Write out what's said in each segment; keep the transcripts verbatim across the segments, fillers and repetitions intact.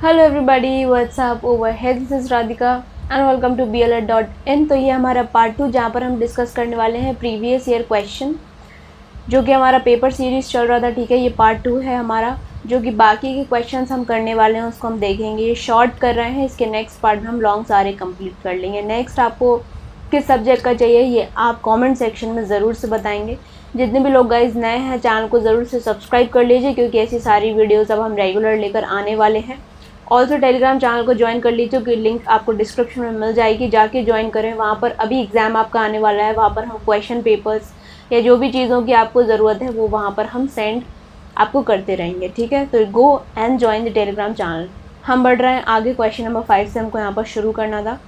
Hello everybody, what's up over है, this is Radhika and welcome to B L Ed dot in. तो ये हमारा part two, जहाँ पर हम डिस्कस करने वाले हैं प्रीवियस ईयर क्वेश्चन, जो कि हमारा पेपर सीरीज़ चल रहा था। ठीक है, ये पार्ट टू है हमारा, जो कि बाकी के क्वेश्चंस हम करने वाले हैं उसको हम देखेंगे। ये शॉर्ट कर रहे हैं, इसके नेक्स्ट पार्ट में हम लॉन्ग सारे कंप्लीट कर लेंगे। नेक्स्ट आपको किस सब्जेक्ट का चाहिए ये आप कमेंट सेक्शन में ज़रूर से बताएंगे। जितने भी लोग गाइज नए हैं, चैनल को ज़रूर से सब्सक्राइब कर लीजिए, क्योंकि ऐसी सारी वीडियोज़ अब हम रेगुलर लेकर आने वाले हैं। ऑल्सो टेलीग्राम चैनल को ज्वाइन कर लीजिए, क्योंकि लिंक आपको डिस्क्रिप्शन में मिल जाएगी, जाके ज्वाइन करें। वहाँ पर अभी एग्ज़ाम आपका आने वाला है, वहाँ पर हम क्वेश्चन पेपर्स या जो भी चीज़ों की आपको ज़रूरत है वो वहाँ पर हम सेंड आपको करते रहेंगे। ठीक है, तो go and join the Telegram channel. हम बढ़ रहे हैं आगे, क्वेश्चन नंबर फाइव से हमको यहाँ पर शुरू करना था।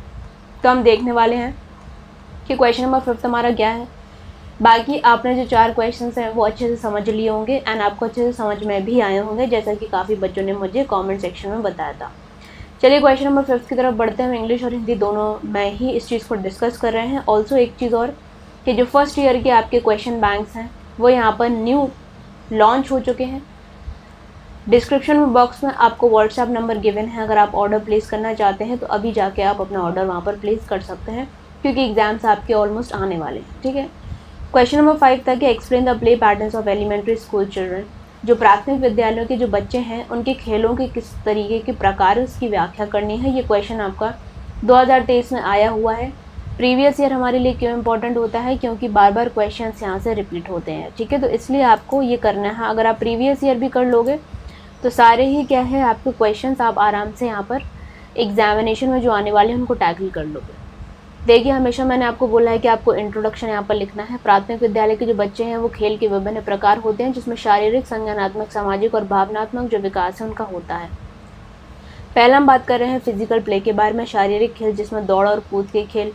तो हम देखने वाले हैं कि क्वेश्चन नंबर फिफ्थ हमारा क्या है। बाकी आपने जो चार क्वेश्चंस हैं वो अच्छे से समझ लिए होंगे एंड आपको अच्छे से समझ में भी आए होंगे, जैसा कि काफ़ी बच्चों ने मुझे कमेंट सेक्शन में बताया था। चलिए क्वेश्चन नंबर फिफ्थ की तरफ बढ़ते हैं। हम इंग्लिश और हिंदी दोनों में ही इस चीज़ को डिस्कस कर रहे हैं। ऑल्सो एक चीज़ और कि जो फर्स्ट ईयर के आपके क्वेश्चन बैंक्स हैं वो यहाँ पर न्यू लॉन्च हो चुके हैं। डिस्क्रिप्शन में बॉक्स में आपको व्हाट्सएप नंबर गिवन है। अगर आप ऑर्डर प्लेस करना चाहते हैं तो अभी जाके आप अपना ऑर्डर वहाँ पर प्लेस कर सकते हैं, क्योंकि एग्ज़ाम्स आपके ऑलमोस्ट आने वाले हैं। ठीक है, क्वेश्चन नंबर फाइव था कि explain the play patterns of elementary school children. जो प्राथमिक विद्यालयों के जो बच्चे हैं उनके खेलों के किस तरीके के प्रकार उसकी व्याख्या करनी है। ये क्वेश्चन आपका दो हज़ार तेईस में आया हुआ है। प्रीवियस ईयर हमारे लिए क्यों इंपॉर्टेंट होता है, क्योंकि बार बार क्वेश्चंस यहाँ से रिपीट होते हैं। ठीक है, तो इसलिए आपको ये करना है। अगर आप प्रीवियस ईयर भी कर लोगे तो सारे ही क्या है आपके क्वेश्चंस आप आराम से यहाँ पर एग्जामिनेशन में जो आने वाले हैं उनको टैकल कर लोगे। देखिए, हमेशा मैंने आपको बोला है कि आपको इंट्रोडक्शन यहाँ पर लिखना है। प्राथमिक विद्यालय के जो बच्चे हैं वो खेल के विभिन्न प्रकार होते हैं, जिसमें शारीरिक, संज्ञानात्मक, सामाजिक और भावनात्मक जो विकास है उनका होता है। पहला हम बात कर रहे हैं फिजिकल प्ले के बारे में। शारीरिक खेल जिसमें दौड़ और कूद के खेल,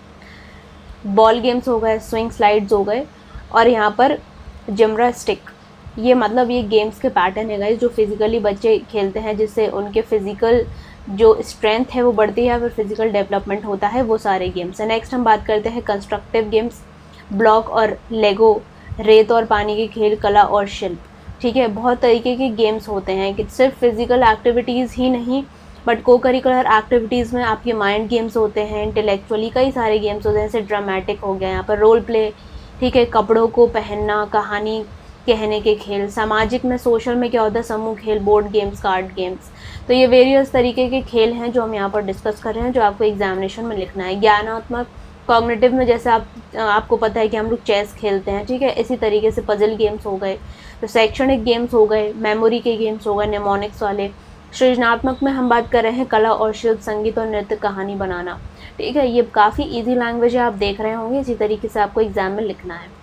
बॉल गेम्स हो गए, स्विंग स्लाइड्स हो गए, और यहाँ पर जिम्नास्टिक। ये मतलब ये गेम्स के पैटर्न है गाइस जो फिजिकली बच्चे खेलते हैं, जिससे उनके फिजिकल जो स्ट्रेंथ है वो बढ़ती है, फिर फिजिकल डेवलपमेंट होता है, वो सारे गेम्स हैं। नेक्स्ट हम बात करते हैं कंस्ट्रक्टिव गेम्स। ब्लॉक और लेगो, रेत और पानी के खेल, कला और शिल्प। ठीक है, बहुत तरीके के गेम्स होते हैं कि सिर्फ फिजिकल एक्टिविटीज़ ही नहीं, बट को करिकुलर एक्टिविटीज़ में आपके माइंड गेम्स होते हैं, इंटेलेक्चुअली कई सारे गेम्स होते हैं, जैसे ड्रामेटिक हो गया, यहाँ पर रोल प्ले। ठीक है, कपड़ों को पहनना, कहानी कहने के खेल। सामाजिक में, सोशल में क्या होता है, समूह खेल, बोर्ड गेम्स, कार्ड गेम्स। तो ये वेरियस तरीके के खेल हैं जो हम यहाँ पर डिस्कस कर रहे हैं, जो आपको एग्जामिनेशन में लिखना है। ज्ञानात्मक, कॉग्निटिव में जैसे आप आपको पता है कि हम लोग चेस खेलते हैं। ठीक है, इसी तरीके से पजल गेम्स हो गए, तो शैक्षणिक गेम्स हो गए, मेमोरी के गेम्स हो गए, निमोनिक्स वाले। सृजनात्मक में हम बात कर रहे हैं कला और शिल्प, संगीत और नृत्य, कहानी बनाना। ठीक है, ये काफ़ी ईजी लैंग्वेज है, आप देख रहे होंगे। इसी तरीके से आपको एग्जाम में लिखना है।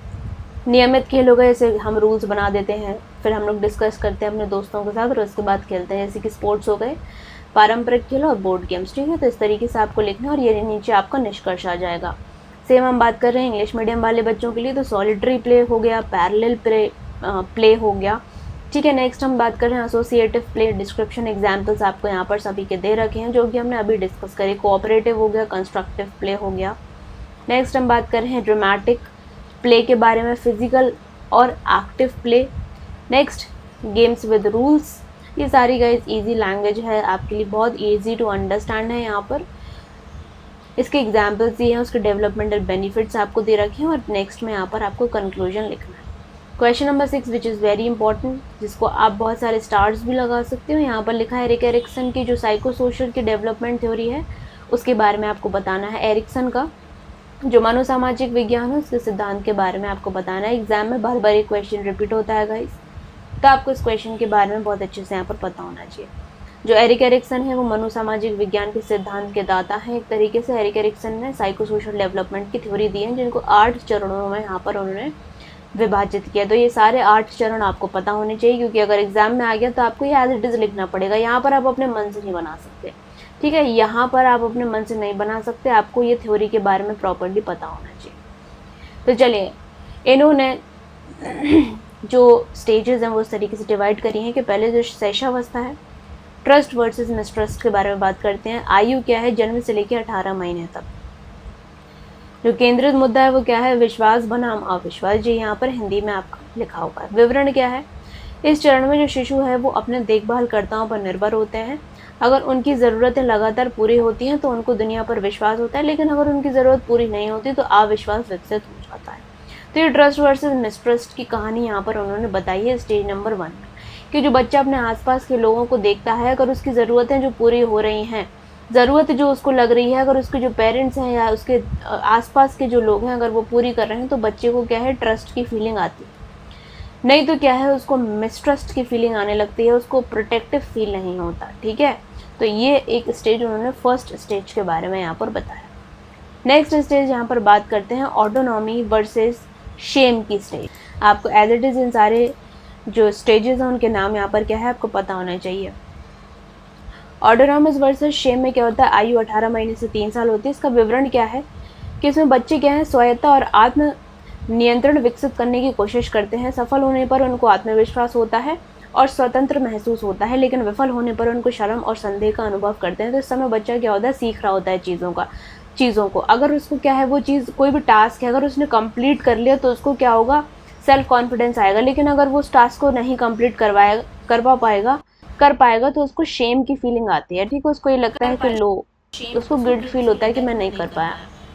नियमित खेल हो गए, जैसे हम रूल्स बना देते हैं, फिर हम लोग डिस्कस करते हैं अपने दोस्तों के साथ और उसके बाद खेलते हैं, जैसे कि स्पोर्ट्स हो गए, पारंपरिक खेल और बोर्ड गेम्स। ठीक है, तो इस तरीके से आपको लिखना है और ये नीचे आपका निष्कर्ष आ जाएगा। सेम हम बात कर रहे हैं इंग्लिश मीडियम वाले बच्चों के लिए, तो सॉलिटरी प्ले हो गया, पैरेलल प्ले प्ले हो गया। ठीक है, नेक्स्ट हम बात कर रहे हैं एसोसिएटिव प्ले। डिस्क्रिप्शन एग्जाम्पल्स आपको यहाँ पर सभी के दे रखे हैं, जो कि हमने अभी डिस्कस करे। कोऑपरेटिव हो गया, कंस्ट्रक्टिव प्ले हो गया। नेक्स्ट हम बात कर रहे हैं ड्रामेटिक प्ले के बारे में, फिजिकल और active play. Next games with rules. ये सारी गाइस इजी लैंग्वेज है, आपके लिए बहुत इजी टू अंडरस्टैंड है। यहाँ पर इसके एग्जांपल्स दिए हैं, उसके डेवलपमेंटल बेनिफिट्स आपको दे रखे हैं, और नेक्स्ट में यहाँ पर आपको कंक्लूजन लिखना है। Question number six which is very important, जिसको आप बहुत सारे स्टार्स भी लगा सकते हो। यहाँ पर लिखा है एरिक एरिक्सन की जो साइको सोशल की डेवलपमेंट थ्योरी है उसके बारे में आपको बताना है। एरिक्सन का जो मनोसामाजिक विज्ञान है उसके सिद्धांत के बारे में आपको बताना है। एग्जाम में बार बार एक क्वेश्चन रिपीट होता है गाइस, तो आपको इस क्वेश्चन के बारे में बहुत अच्छे से यहाँ पर पता होना चाहिए। जो एरिक एरिक्सन है वो मनोसामाजिक विज्ञान के सिद्धांत के दाता हैं। एक तरीके से एरिक एरिक्सन ने साइको सोशल डेवलपमेंट की थ्योरी दी है, जिनको आठ चरणों में यहाँ पर उन्होंने विभाजित किया। तो ये सारे आठ चरण आपको पता होने चाहिए, क्योंकि अगर एग्जाम में आ गया तो आपको ये एज इट इज़ लिखना पड़ेगा। यहाँ पर आप अपने मन से नहीं बना सकते। ठीक है, यहाँ पर आप अपने मन से नहीं बना सकते, आपको ये थ्योरी के बारे में प्रॉपर्ली पता होना चाहिए। तो चलिए, इन्होंने जो स्टेजेस हैं वो इस तरीके से डिवाइड करी हैं कि पहले जो शैशवावस्था है, ट्रस्ट वर्सेस मिसट्रस्ट के बारे में बात करते हैं। आयु क्या है, जन्म से लेकर अठारह महीने तक। जो केंद्रित मुद्दा है वो क्या है, विश्वास बनाम अविश्वास। जी यहाँ पर हिंदी में आपका लिखा हुआ है। विवरण क्या है, इस चरण में जो शिशु है वो अपने देखभालकर्ताओं पर निर्भर होते हैं। अगर उनकी ज़रूरतें लगातार पूरी होती हैं तो उनको दुनिया पर विश्वास होता है, लेकिन अगर उनकी ज़रूरत पूरी नहीं होती तो अविश्वास विकसित हो जाता है। तो ये ट्रस्ट वर्सेस मिसट्रस्ट की कहानी यहाँ पर उन्होंने बताई है स्टेज नंबर वन में, कि जो बच्चा अपने आसपास के लोगों को देखता है, अगर उसकी ज़रूरतें जो पूरी हो रही हैं, ज़रूरत जो उसको लग रही है, अगर उसके जो पेरेंट्स हैं या उसके आसपास के जो लोग हैं अगर वो पूरी कर रहे हैं, तो बच्चे को क्या है, ट्रस्ट की फीलिंग आती है। नहीं तो क्या है, उसको मिसट्रस्ट की फीलिंग आने लगती है, उसको प्रोटेक्टिव फील नहीं होता। ठीक है, तो ये एक स्टेज उन्होंने फर्स्ट स्टेज के बारे में यहाँ पर बताया। नेक्स्ट स्टेज यहाँ पर बात करते हैं ऑटोनॉमी वर्सेस शेम की स्टेज। आपको एज इट इज़ इन सारे जो स्टेजेस हैं उनके नाम यहाँ पर क्या है आपको पता होना चाहिए। ऑटोनॉमस वर्सेस शेम में क्या होता है, आयु अठारह महीने से तीन साल होती है। इसका विवरण क्या है कि इसमें बच्चे क्या है, स्वायत्ता और आत्म नियंत्रण विकसित करने की कोशिश करते हैं। सफल होने पर उनको आत्मविश्वास होता है और स्वतंत्र महसूस होता है, लेकिन विफल होने पर उनको शर्म और संदेह का अनुभव करते हैं। तो इस समय बच्चा क्या होता है, सीख रहा होता है चीज़ों का चीज़ों को अगर उसको क्या है, वो चीज़ कोई भी टास्क है अगर उसने कंप्लीट कर लिया तो उसको क्या होगा, सेल्फ कॉन्फिडेंस आएगा। लेकिन अगर वो उस टास्क को नहीं कंप्लीट करवाएगा करवा पाएगा कर पाएगा तो उसको शेम की फीलिंग आती है। ठीक है, उसको ये लगता है कि लो, उसको गिल्ट फील होता है कि मैं नहीं कर पाया।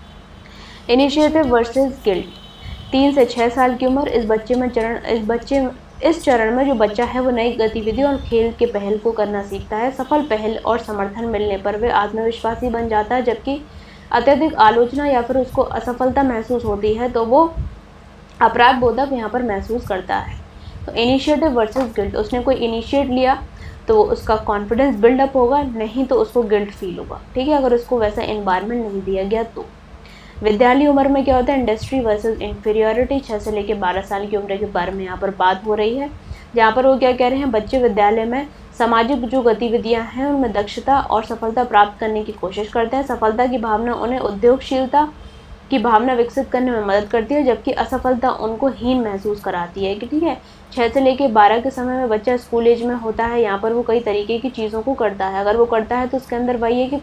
इनिशिएटिव वर्सेस गिल्ट, तीन से छः साल की उम्र, इस बच्चे में चरण इस बच्चे इस चरण में जो बच्चा है वो नई गतिविधि और खेल के पहल को करना सीखता है। सफल पहल और समर्थन मिलने पर वे आत्मविश्वासी बन जाता है, जबकि अत्यधिक आलोचना या फिर उसको असफलता महसूस होती है तो वो अपराध बोधक यहाँ पर महसूस करता है। तो इनिशिएटिव वर्सेस गिल्ट, उसने कोई इनिशिएट लिया तो उसका कॉन्फिडेंस बिल्डअप होगा, नहीं तो उसको गिल्ट फील होगा। ठीक है, अगर उसको वैसा एनवायरनमेंट नहीं दिया गया तो। विद्यालय उम्र में क्या होता है, इंडस्ट्री वर्सेस इंफीरियरिटी, छः से लेकर बारह साल की उम्र के बारे में यहाँ पर बात हो रही है, जहाँ पर वो क्या कह रहे हैं, बच्चे विद्यालय में सामाजिक जो गतिविधियाँ हैं उनमें दक्षता और सफलता प्राप्त करने की कोशिश करते हैं। सफलता की भावना उन्हें उद्योगशीलता की भावना विकसित करने में मदद करती है, जबकि असफलता उनको हीन महसूस कराती है। कि ठीक है, छः से लेकर बारह के समय में बच्चा स्कूल एज में होता है, यहाँ पर वो कई तरीके की चीज़ों को करता है। अगर वो करता है तो उसके अंदर वही है कि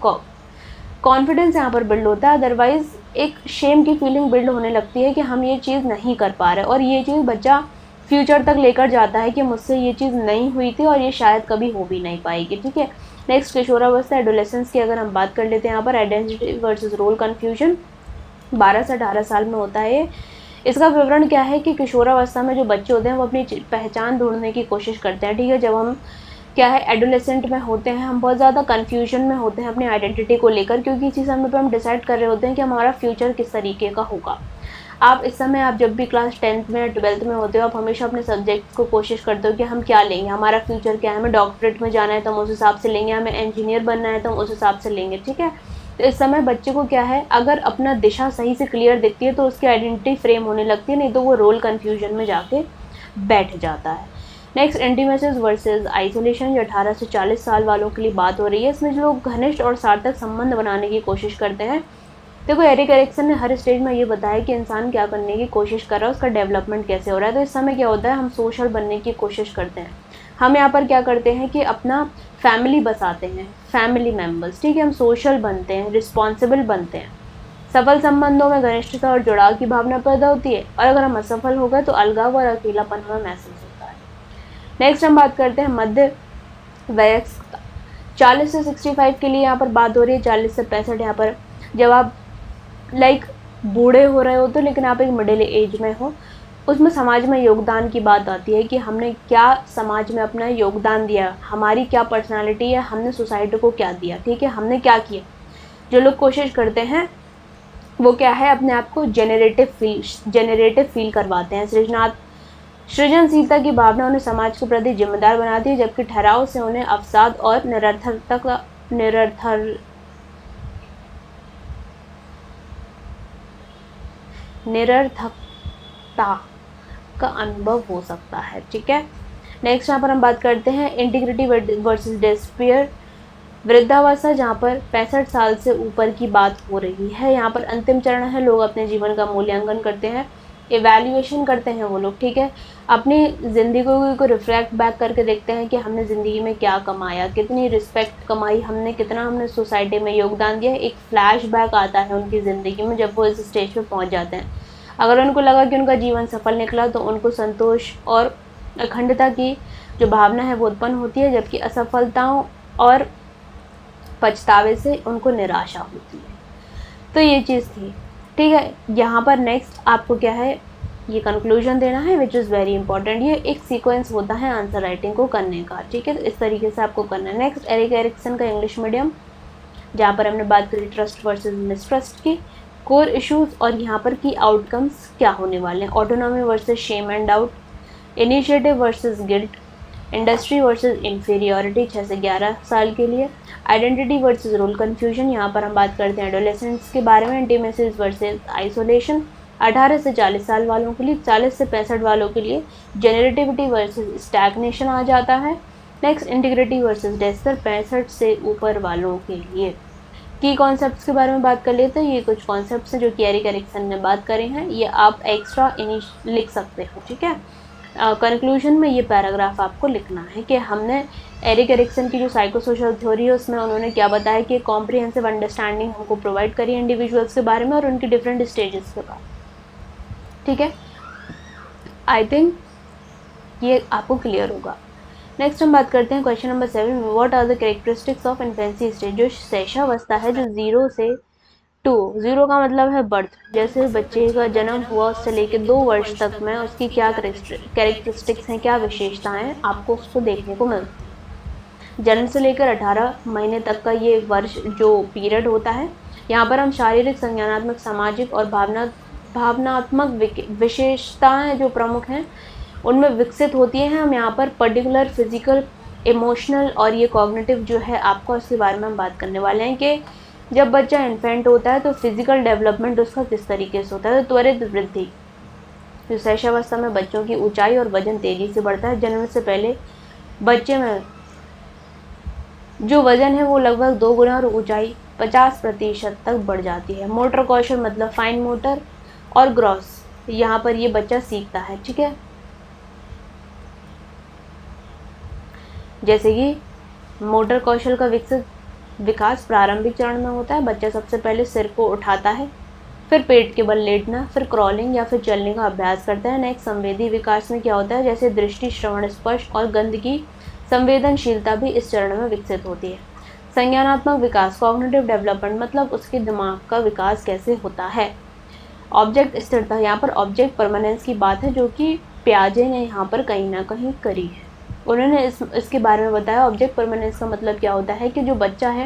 कॉन्फिडेंस यहाँ पर बिल्ड होता है, अदरवाइज़ एक शेम की फीलिंग बिल्ड होने लगती है कि हम ये चीज़ नहीं कर पा रहे, और ये चीज़ बच्चा फ्यूचर तक लेकर जाता है कि मुझसे ये चीज़ नहीं हुई थी और ये शायद कभी हो भी नहीं पाएगी। ठीक है, नेक्स्ट किशोरावस्था एडोलेसेंस की अगर हम बात कर लेते हैं, यहाँ पर आइडेंटिटी वर्सेस रोल कन्फ्यूजन, बारह से अठारह साल में होता है। इसका विवरण क्या है कि किशोरावस्था में जो बच्चे होते हैं वो अपनी पहचान ढूंढने की कोशिश करते हैं। ठीक है, जब हम क्या है एडोलेसेंट में होते हैं, हम बहुत ज़्यादा कन्फ्यूजन में होते हैं अपनी आइडेंटिटी को लेकर, क्योंकि इसी समय पे हम डिसाइड कर रहे होते हैं कि हमारा फ्यूचर किस तरीके का होगा। आप इस समय आप जब भी क्लास टेंथ में या ट्वेल्थ में होते हो, आप हमेशा अपने सब्जेक्ट को कोशिश करते हो कि हम क्या लेंगे, हमारा फ्यूचर क्या है, हमें डॉक्टरेट में जाना है तो हम उस हिसाब से लेंगे, हमें इंजीनियर बनना है तो हम उस हिसाब से लेंगे। ठीक है, तो इस समय बच्चे को क्या है, अगर अपना दिशा सही से क्लियर दिखती है तो उसकी आइडेंटिटी फ्रेम होने लगती है, नहीं तो वो रोल कन्फ्यूजन में जाके बैठ जाता है। नेक्स्ट इंटीमेसीज वर्सेस आइसोलेशन, जो अठारह से चालीस साल वालों के लिए बात हो रही है। इसमें जो लोग घनिष्ठ और सार्थक संबंध बनाने की कोशिश करते हैं, देखो एरिक एरिक्सन ने हर स्टेज में ये बताया कि इंसान क्या करने की कोशिश कर रहा है, उसका डेवलपमेंट कैसे हो रहा है। तो इस समय क्या होता है, हम सोशल बनने की कोशिश करते हैं। हम यहाँ पर क्या करते हैं कि अपना फैमिली बसाते हैं, फैमिली मेम्बर्स। ठीक है, हम सोशल बनते हैं, रिस्पॉन्सिबल बनते हैं। सफल संबंधों में घनिष्ठता और जुड़ाव की भावना पैदा होती है, और अगर हम असफल हो गए तो अलगाव और अकेलापन हमें महसूस होता है। नेक्स्ट हम बात करते हैं मध्य वयस्कता, चालीस से पैंसठ के लिए यहाँ पर बात हो रही है। चालीस से पैंसठ यहाँ पर जब आप लाइक बूढ़े हो रहे हो तो, लेकिन आप एक मिडिल एज में हो, उसमें समाज में योगदान की बात आती है कि हमने क्या समाज में अपना योगदान दिया, हमारी क्या पर्सनालिटी है, हमने सोसाइटी को क्या दिया। ठीक है, हमने क्या किया। जो लोग कोशिश करते हैं वो क्या है, अपने आप को जेनरेटिव फील जेनरेटिव फील करवाते हैं। सृजनात्मक सृजनशीलता की भावना उन्हें समाज के प्रति जिम्मेदार बनाती है, जबकि ठहराव से उन्हें अवसाद और निरर्थकता का निरर्थर निरर्थकता का अनुभव हो सकता है। ठीक है, नेक्स्ट यहाँ पर हम बात करते हैं इंटीग्रिटी वर्सेस डिस्पेयर, वृद्धावस्था, जहाँ पर पैंसठ साल से ऊपर की बात हो रही है। यहाँ पर अंतिम चरण है, लोग अपने जीवन का मूल्यांकन करते हैं, इवैल्यूएशन करते हैं वो लोग। ठीक है, अपनी ज़िंदगी को रिफ्लेक्ट बैक करके देखते हैं कि हमने ज़िंदगी में क्या कमाया, कितनी रिस्पेक्ट कमाई हमने, कितना हमने सोसाइटी में योगदान दिया। एक फ्लैश बैक आता है उनकी ज़िंदगी में जब वो इस स्टेज पे पहुंच जाते हैं। अगर उनको लगा कि उनका जीवन सफल निकला तो उनको संतोष और अखंडता की जो भावना है वो उत्पन्न होती है, जबकि असफलताओं और पछतावे से उनको निराशा होती है। तो ये चीज़ थी, ठीक है। यहाँ पर नेक्स्ट आपको क्या है, ये कंक्लूजन देना है, विच इज़ वेरी इंपॉर्टेंट। ये एक सीक्वेंस होता है आंसर राइटिंग को करने का, ठीक है। इस तरीके से आपको करना है। नेक्स्ट एरिक एरिक्सन का इंग्लिश मीडियम, जहाँ पर हमने बात करी ट्रस्ट वर्सेस मिसट्रस्ट की, कोर इश्यूज और यहाँ पर की आउटकम्स क्या होने वाले हैं, autonomy versus shame and doubt, initiative versus guilt, industry versus inferiority छः से ग्यारह साल के लिए, आइडेंटिटी वर्सेस रोल कन्फ्यूजन, यहाँ पर हम बात करते हैं एडोलेसेंट्स के बारे में, इंटीमेसीज वर्सेस आइसोलेशन अठारह से चालीस साल वालों के लिए, चालीस से पैंसठ वालों के लिए जेनरेटिविटी वर्सेस स्टैग्नेशन आ जाता है। नेक्स्ट इंटीग्रिटी वर्सेस डेस्पर पैंसठ से ऊपर वालों के लिए। की कॉन्सेप्ट्स के बारे में बात कर लेते हैं। ये कुछ कॉन्सेप्ट्स हैं जो कि एरिक एरिक्सन ने बात करे हैं, ये आप एक्स्ट्रा इनिश लिख सकते हो, ठीक है। कंक्लूजन uh, में ये पैराग्राफ आपको लिखना है कि हमने एरिक एरिक्सन की जो साइकोसोशल थ्योरी है उसमें उन्होंने क्या बताया कि कॉम्प्रिहेंसिव अंडरस्टैंडिंग हमको प्रोवाइड करी इंडिविजुअल्स के बारे में और उनकी डिफरेंट स्टेजेस के बारे में, ठीक है। आई थिंक ये आपको क्लियर होगा। नेक्स्ट हम बात करते हैं क्वेश्चन नंबर सेवन में, what are the characteristics of infancy stage, जो शैशवावस्था है, जो जीरो से टू, जीरो का मतलब है बर्थ, जैसे बच्चे का जन्म हुआ उससे लेकर दो वर्ष तक में उसकी क्या कैरेक्टरिस्टिक्स हैं, क्या विशेषताएं हैं, आपको उसको देखने को मिलती है। जन्म से लेकर अठारह महीने तक का ये वर्ष जो पीरियड होता है, यहाँ पर हम शारीरिक, संज्ञानात्मक, सामाजिक और भावना भावनात्मक विशेषताएं जो प्रमुख हैं उनमें विकसित होती हैं। हम यहाँ पर पर्टिकुलर फिजिकल, इमोशनल और ये कॉग्निटिव जो है आपको उसके बारे में हम बात करने वाले हैं कि जब बच्चा इन्फेंट होता है तो फिजिकल डेवलपमेंट उसका किस तरीके से होता है। तो त्वरित वृद्धि, जो शैशवावस्था में बच्चों की ऊंचाई और वजन तेजी से बढ़ता है। जन्म से पहले बच्चे में जो वजन है वो लगभग दो गुना और ऊंचाई पचास प्रतिशत तक बढ़ जाती है। मोटर कौशल मतलब फाइन मोटर और ग्रॉस, यहाँ पर ये बच्चा सीखता है, ठीक है। जैसे कि मोटर कौशल का विकसित विकास प्रारंभिक चरण में होता है। बच्चा सबसे पहले सिर को उठाता है, फिर पेट के बल लेटना, फिर क्रॉलिंग या फिर चलने का अभ्यास करता है। नेक्स्ट संवेदी विकास में क्या होता है, जैसे दृष्टि, श्रवण, स्पर्श और गंध की संवेदनशीलता भी इस चरण में विकसित होती है। संज्ञानात्मक विकास, कॉग्निटिव डेवलपमेंट मतलब उसके दिमाग का विकास कैसे होता है। ऑब्जेक्ट स्थिरता, यहाँ पर ऑब्जेक्ट परमानेंस की बात है जो कि पियाजे ने यहाँ पर कहीं ना कहीं करी है। उन्होंने इस इसके बारे में बताया। ऑब्जेक्ट परमानेंस का मतलब क्या होता है कि जो बच्चा है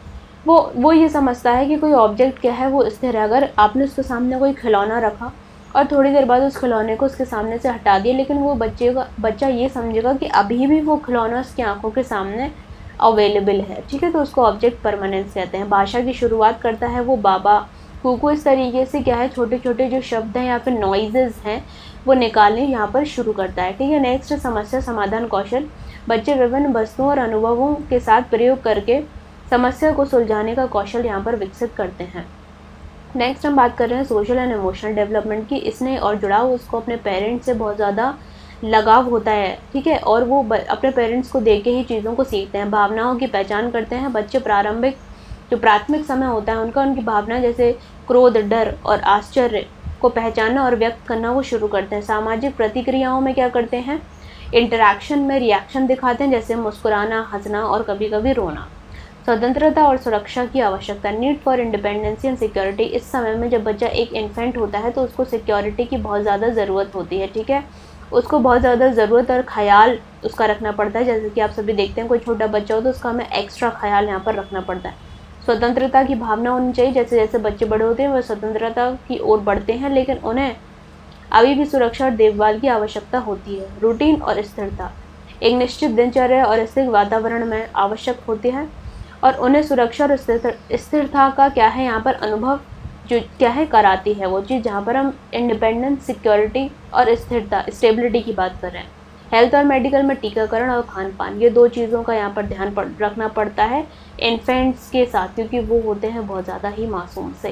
वो वो ये समझता है कि कोई ऑब्जेक्ट क्या है वो स्थिर है। अगर आपने उसके सामने कोई खिलौना रखा और थोड़ी देर बाद उस खिलौने को उसके सामने से हटा दिया, लेकिन वो बच्चे का बच्चा ये समझेगा कि अभी भी वो खिलौना उसकी आंखों के सामने अवेलेबल है, ठीक है। तो उसको ऑब्जेक्ट परमानेंस कहते हैं। भाषा की शुरुआत करता है वो बाबा, कुकू, इस तरीके से क्या है छोटे छोटे जो शब्द हैं या फिर नॉइजेज हैं वो निकालने यहाँ पर शुरू करता है, ठीक है। नेक्स्ट समस्या समाधान कौशल, बच्चे विभिन्न वस्तुओं और अनुभवों के साथ प्रयोग करके समस्या को सुलझाने का कौशल यहाँ पर विकसित करते हैं। नेक्स्ट हम बात कर रहे हैं सोशल एंड इमोशनल डेवलपमेंट की। इसने और जुड़ाव, उसको अपने पेरेंट्स से बहुत ज़्यादा लगाव होता है, ठीक है, और वो अपने पेरेंट्स को देख के ही चीज़ों को सीखते हैं। भावनाओं की पहचान करते हैं। बच्चे प्रारंभिक जो प्राथमिक समय होता है उनका उनकी भावना जैसे क्रोध, डर और आश्चर्य को पहचानना और व्यक्त करना वो शुरू करते हैं। सामाजिक प्रतिक्रियाओं में क्या करते हैं, इंटरैक्शन में रिएक्शन दिखाते हैं, जैसे मुस्कुराना, हंसना और कभी कभी रोना। स्वतंत्रता और सुरक्षा की आवश्यकता, need for independency and security. इस समय में जब बच्चा एक इन्फेंट होता है तो उसको सिक्योरिटी की बहुत ज़्यादा ज़रूरत होती है, ठीक है। उसको बहुत ज़्यादा ज़रूरत और ख्याल उसका रखना पड़ता है। जैसे कि आप सभी देखते हैं कोई छोटा बच्चा हो तो उसका हमें एक्स्ट्रा ख्याल यहाँ पर रखना पड़ता है। स्वतंत्रता की भावना होनी चाहिए। जैसे जैसे बच्चे बड़े होते हैं वह स्वतंत्रता की ओर बढ़ते हैं, लेकिन उन्हें अभी भी सुरक्षा और देखभाल की आवश्यकता होती है। रूटीन और स्थिरता, एक निश्चित दिनचर्या और स्थिर वातावरण में आवश्यक होती है और उन्हें सुरक्षा और स्थिरता का क्या है यहाँ पर अनुभव जो क्या है कराती है वो चीज़, जहाँ पर हम इंडिपेंडेंस, सिक्योरिटी और स्थिरता, स्टेबिलिटी की बात कर रहे हैं। हेल्थ और मेडिकल में टीकाकरण और खान पान, ये दो चीज़ों का यहाँ पर ध्यान पड़, रखना पड़ता है इन्फेंट्स के साथ, क्योंकि वो होते हैं बहुत ज़्यादा ही मासूम से।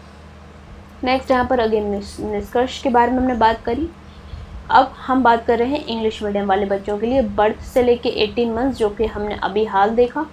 नेक्स्ट यहाँ पर अगेन निष्कर्ष के बारे में हमने बात करी। अब हम बात कर रहे हैं इंग्लिश मीडियम वाले बच्चों के लिए बर्थ से लेके एटीन मंथ्स, जो कि हमने अभी हाल देखा।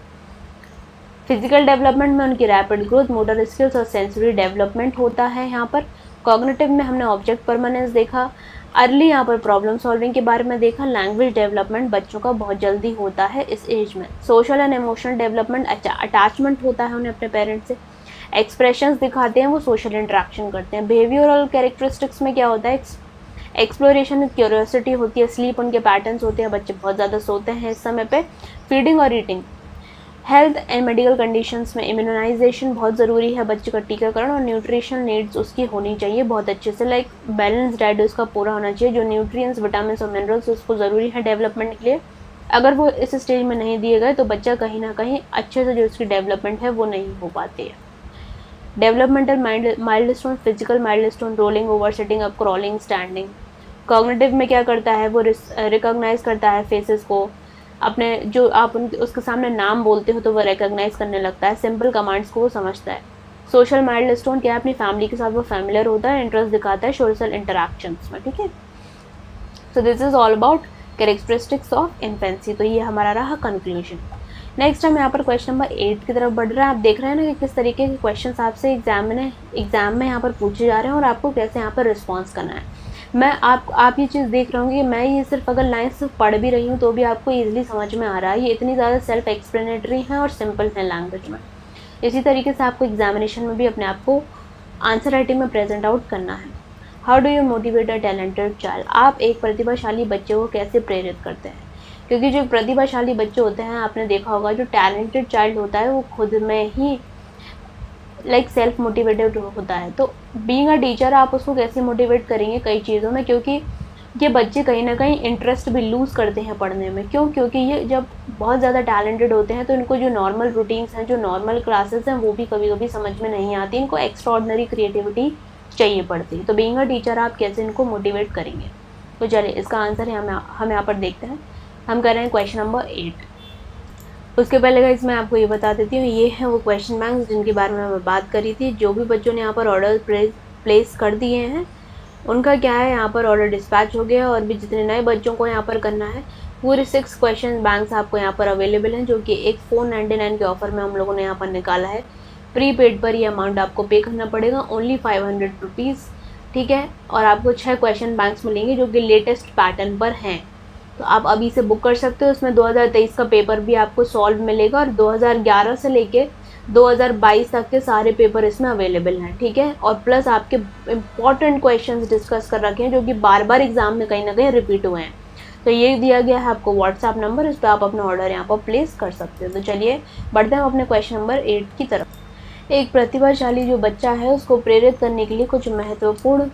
फिजिकल डेवलपमेंट में उनकी रैपिड ग्रोथ, मोटर स्किल्स और सेंसरी डेवलपमेंट होता है यहाँ पर। कॉग्निटिव में हमने ऑब्जेक्ट परमानेंस देखा। अर्ली यहाँ पर प्रॉब्लम सॉल्विंग के बारे में देखा। लैंग्वेज डेवलपमेंट बच्चों का बहुत जल्दी होता है इस एज में। Social and emotional development, attachment होता है उन्हें अपने पेरेंट्स से। एक्सप्रेशंस दिखाते हैं, वो सोशल इंटरेक्शन करते हैं। बिहेवियरल कैरेक्टरिस्टिक्स में क्या होता है, एक्सप्लोरेशन, क्यूरियोसिटी होती है। स्लीप, उनके पैटर्न्स होते हैं, बच्चे बहुत ज़्यादा सोते हैं इस समय पे। फीडिंग और eating. Health and medical conditions में इम्यूनाइजेशन बहुत ज़रूरी है, बच्चे का टीकाकरण। और न्यूट्रिशनल नीड्स उसकी होनी चाहिए बहुत अच्छे से, लाइक बैलेंस डाइट उसका पूरा होना चाहिए। जो न्यूट्रिएंट्स, विटामिन और मिनरल्स उसको ज़रूरी है डेवलपमेंट के लिए, अगर वो इस स्टेज में नहीं दिए गए तो बच्चा कहीं ना कहीं अच्छे से जो उसकी डेवलपमेंट है वो नहीं हो पाती है। Developmental milestone, physical milestone, rolling over, sitting up, crawling, standing. Cognitive में क्या करता है, वो रिकॉग्नाइज करता है फेसेस को, अपने जो आप उनके उसके सामने नाम बोलते हो तो वो रिकॉग्नाइज करने लगता है। सिंपल कमांड्स को वो समझता है। सोशल माइलस्टोन क्या है, अपनी फैमिली के साथ वो फैमिलियर होता है, इंटरेस्ट दिखाता है सोशल इंटरेक्शंस में, ठीक है। So this is all about characteristics of infancy. तो ये हमारा रहा कंक्लूजन। नेक्स्ट हम यहाँ पर क्वेश्चन नंबर एट की तरफ बढ़ रहे हैं। आप देख रहे हैं ना कि किस तरीके के क्वेश्चन आपसे एग्जाम में एग्जाम में यहाँ पर पूछे जा रहे हैं और आपको कैसे यहाँ पर रिस्पॉन्स करना है। मैं आप आप ये चीज़ देख रहे होंगे कि मैं ये सिर्फ अगर लाइन सिर्फ पढ़ भी रही हूँ तो भी आपको इजीली समझ में आ रहा है। ये इतनी ज़्यादा सेल्फ एक्सप्लेनेटरी है और सिंपल है लैंग्वेज में। इसी तरीके से आपको एग्जामिनेशन में भी अपने आप को आंसर राइटिंग में प्रेजेंट आउट करना है। How do you motivate a talented child. आप एक प्रतिभाशाली बच्चे को कैसे प्रेरित करते हैं, क्योंकि जो प्रतिभाशाली बच्चे होते हैं आपने देखा होगा, जो टैलेंटेड चाइल्ड होता है वो खुद में ही लाइक सेल्फ मोटिवेटेड होता है। तो बीइंग अ टीचर आप उसको कैसे मोटिवेट करेंगे कई चीज़ों में, क्योंकि ये बच्चे कहीं ना कहीं इंटरेस्ट भी लूज़ करते हैं पढ़ने में। क्यों, क्योंकि ये जब बहुत ज़्यादा टैलेंटेड होते हैं तो इनको जो नॉर्मल रूटीन्स हैं, जो नॉर्मल क्लासेस हैं वो भी कभी कभी समझ में नहीं आती, इनको एक्स्ट्रा ऑर्डिनरी क्रिएटिविटी चाहिए पड़ती है। तो बीइंग अ टीचर आप कैसे इनको मोटिवेट करेंगे। तो चलिए इसका आंसर है हम हम यहाँ पर देखते हैं। हम कर रहे हैं क्वेश्चन नंबर एट। उसके पहले गाइस मैं आपको ये बता देती हूँ, ये है वो क्वेश्चन बैंक्स जिनके बारे में मैं बात करी थी। जो भी बच्चों ने यहाँ पर ऑर्डर प्लेस प्लेस कर दिए हैं उनका क्या है, यहाँ पर ऑर्डर डिस्पैच हो गया। और भी जितने नए बच्चों को यहाँ पर करना है, पूरे सिक्स क्वेश्चन बैंक्स आपको यहाँ पर अवेलेबल हैं, जो कि एक फोर नाइन्टी नाइन के ऑफर में हम लोगों ने यहाँ पर निकाला है। प्री पेड पर ये अमाउंट आपको पे करना पड़ेगा, ओनली फाइव हंड्रेड रुपीज़, ठीक है। और आपको छः क्वेश्चन बैंक्स मिलेंगे जो कि लेटेस्ट पैटर्न पर हैं। तो आप अभी से बुक कर सकते हो। उसमें दो हज़ार तेईस का पेपर भी आपको सॉल्व मिलेगा और दो हज़ार ग्यारह से लेके दो हज़ार बाईस तक के सारे पेपर इसमें अवेलेबल हैं, ठीक है। और प्लस आपके इम्पॉर्टेंट क्वेश्चंस डिस्कस कर रखे हैं जो कि बार बार एग्जाम में कहीं ना कहीं रिपीट हुए हैं। तो ये दिया गया है आपको व्हाट्सएप नंबर, इस पर आप अपना ऑर्डर यहाँ पर प्लेस कर सकते हो। तो चलिए बढ़ते हैं अपने क्वेश्चन नंबर एट की तरफ। एक प्रतिभाशाली जो बच्चा है उसको प्रेरित करने के लिए कुछ महत्वपूर्ण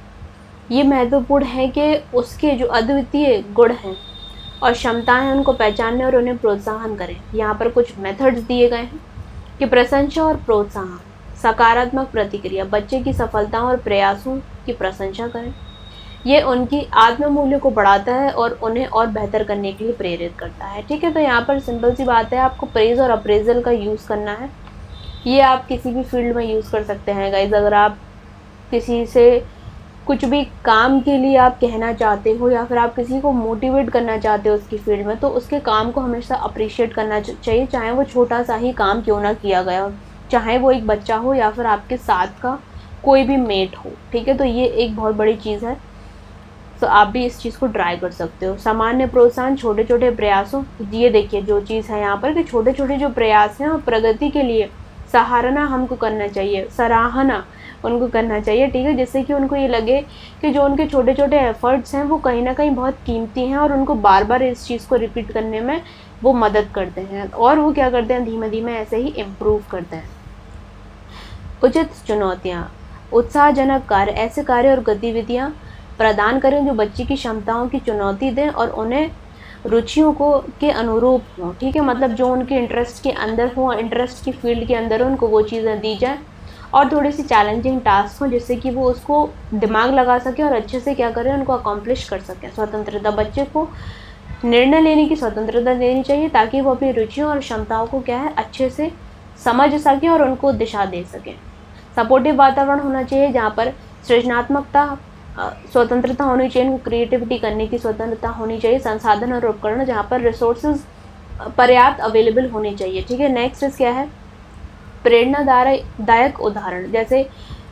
ये महत्वपूर्ण है कि उसके जो अद्वितीय गुण हैं और क्षमताएं हैं उनको पहचानने और उन्हें प्रोत्साहन करें। यहाँ पर कुछ मेथड्स दिए गए हैं कि प्रशंसा और प्रोत्साहन, सकारात्मक प्रतिक्रिया, बच्चे की सफलताओं और प्रयासों की प्रशंसा करें। ये उनकी आत्ममूल्य को बढ़ाता है और उन्हें और बेहतर करने के लिए प्रेरित करता है, ठीक है। तो यहाँ पर सिंपल सी बात है, आपको प्रेज और अप्रेजल का यूज़ करना है। ये आप किसी भी फील्ड में यूज़ कर सकते हैं गाइज। अगर आप किसी से कुछ भी काम के लिए आप कहना चाहते हो या फिर आप किसी को मोटिवेट करना चाहते हो उसकी फील्ड में, तो उसके काम को हमेशा अप्रिशिएट करना चाहिए, चाहे वो छोटा सा ही काम क्यों ना किया गया हो, चाहे वो एक बच्चा हो या फिर आपके साथ का कोई भी मेट हो, ठीक है। तो ये एक बहुत बड़ी चीज़ है, तो आप भी इस चीज़ को ट्राई कर सकते हो। सामान्य प्रोत्साहन, छोटे छोटे प्रयासों, ये देखिए जो चीज़ है यहाँ पर कि छोटे छोटे जो प्रयास हैं और प्रगति के लिए सराहना हमको करना चाहिए, सराहना उनको करना चाहिए, ठीक है। जिससे कि उनको ये लगे कि जो उनके छोटे छोटे एफर्ट्स हैं वो कहीं ना कहीं बहुत कीमती हैं और उनको बार बार इस चीज़ को रिपीट करने में वो मदद करते हैं और वो क्या करते हैं, धीमे धीमे ऐसे ही इम्प्रूव करते हैं। उचित चुनौतियाँ, उत्साहजनक कार्य, ऐसे कार्य और गतिविधियाँ प्रदान करें जो बच्चे की क्षमताओं की चुनौती दें और उन्हें रुचियों को के अनुरूप हों, ठीक है। मतलब जो उनके इंटरेस्ट के अंदर हो, इंटरेस्ट की फील्ड के अंदर हो, उनको वो चीज़ें दी जाए और थोड़ी सी चैलेंजिंग टास्क हो जिससे कि वो उसको दिमाग लगा सके और अच्छे से क्या करें, उनको अकॉम्प्लिश कर सकें। स्वतंत्रता, बच्चे को निर्णय लेने की स्वतंत्रता देनी चाहिए ताकि वो अपनी रुचियों और क्षमताओं को क्या है अच्छे से समझ सकें और उनको दिशा दे सकें। सपोर्टिव वातावरण होना चाहिए जहाँ पर सृजनात्मकता, स्वतंत्रता होनी चाहिए, उनको क्रिएटिविटी करने की स्वतंत्रता होनी चाहिए। संसाधन और उपकरण जहाँ पर रिसोर्सेज पर्याप्त अवेलेबल होने चाहिए, ठीक है। नेक्स्ट क्या है, प्रेरणादायक उदाहरण, जैसे